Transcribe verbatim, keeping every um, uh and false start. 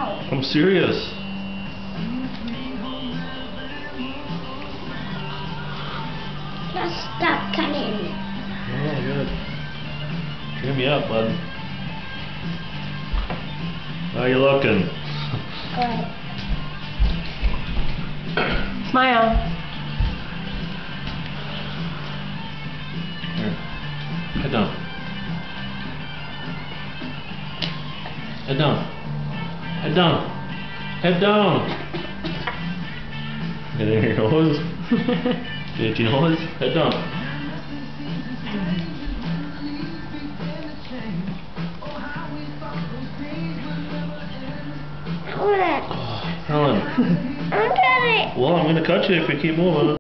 Ow. I'm serious. Just stop coming. Oh, good. Cheer me up, bud. How you looking? Good. Smile. Here. Head down. Head down. Head down. Head down. Get in your nose. Get your nose. Head down. Colin. Oh, Colin. I'm trying. Well, I'm gonna cut you if you keep moving.